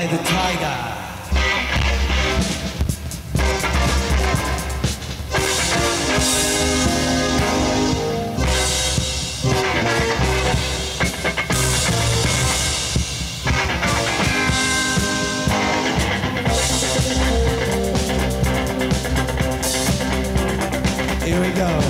the tiger. Here we go.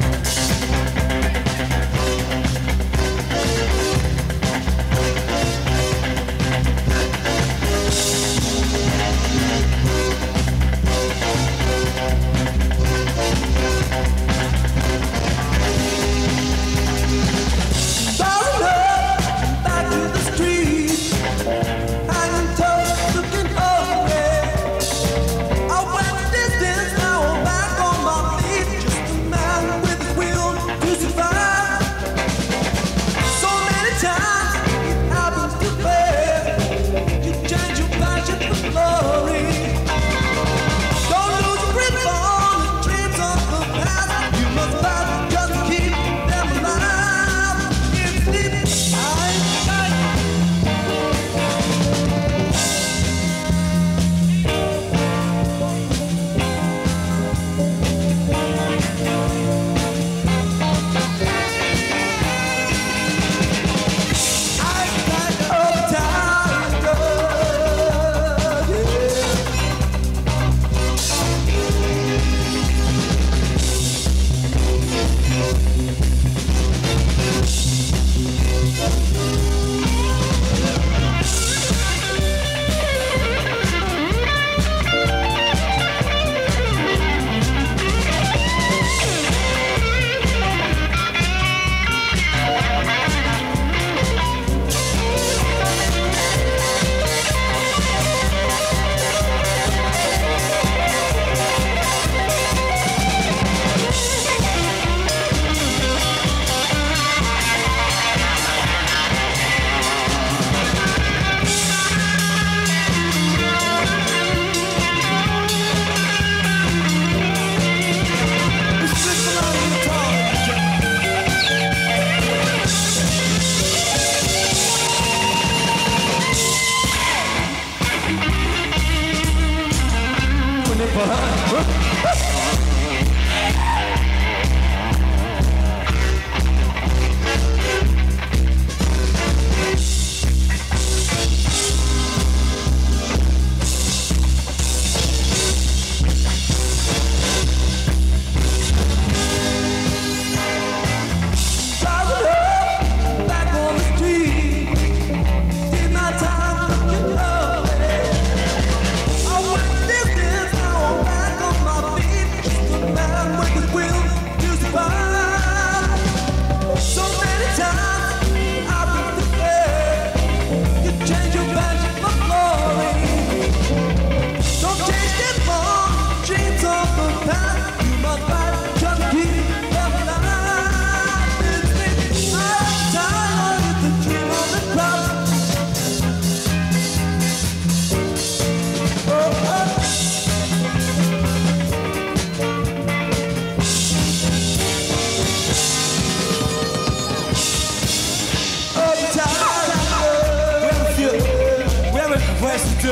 To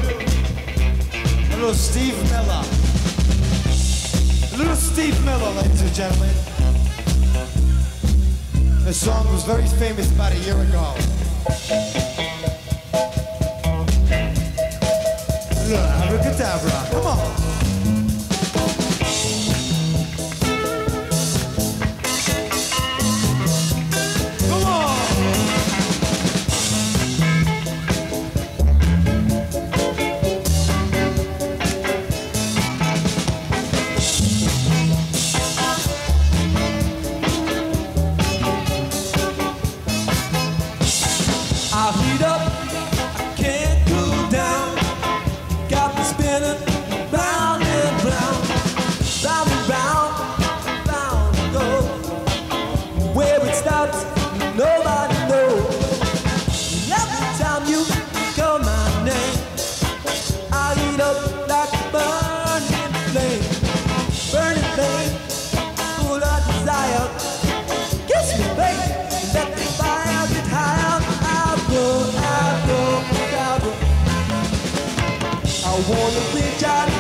a little Steve Miller. A little Steve Miller, ladies and gentlemen. The song was very famous about a year ago. Look, Abracadabra, come on. I'll heat up, I can't cool down. Got me spinning round and round, round and round, round and go. Where it stops, nobody knows. Every time you call my name, I heat up like a burning flame, full of desire. Kiss me, baby, let the fire get higher. I'll go, wanna be Johnny